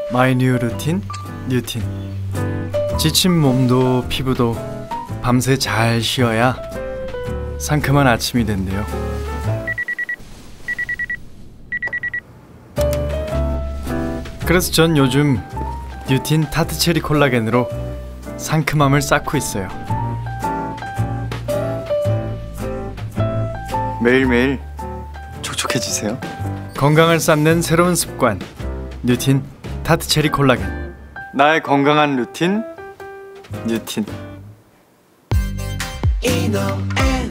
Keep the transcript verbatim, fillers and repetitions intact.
마이 뉴 루틴 뉴틴. 지친 몸도 피부도 밤새 잘 쉬어야 상큼한 아침이 된대요. 그래서 전 요즘 뉴틴 타트 체리 콜라겐으로 상큼함을 쌓고 있어요. 매일매일 촉촉해지세요. 건강을 쌓는 새로운 습관, 뉴틴 타트 체리 콜라겐. 나의 건강한 루틴, 뉴틴.